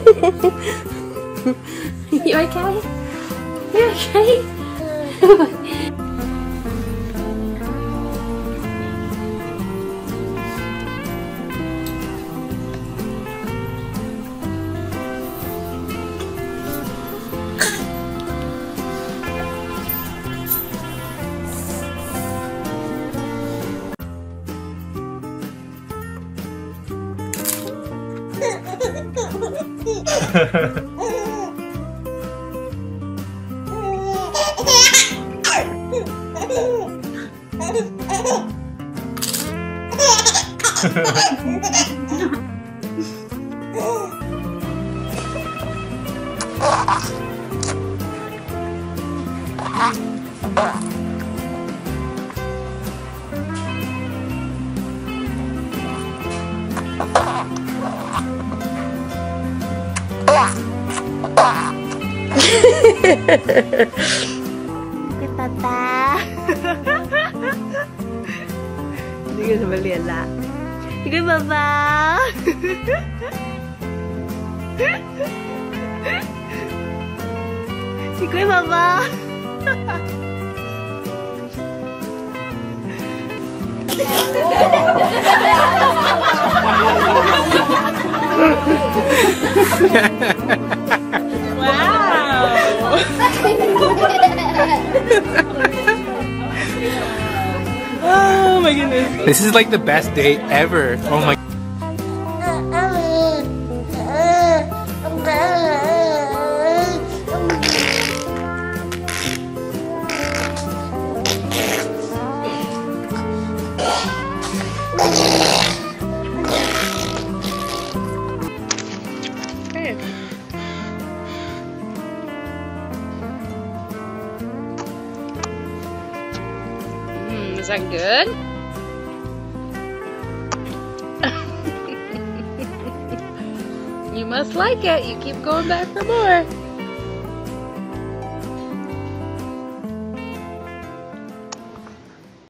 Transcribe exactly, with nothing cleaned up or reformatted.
You okay? You okay? Cái Papa. Ini kan sama lihat lah. Ini Papa. Ini Papa. Oh my goodness. This is like the best date ever. Oh my. Is that good? You must like it. You keep going back for more.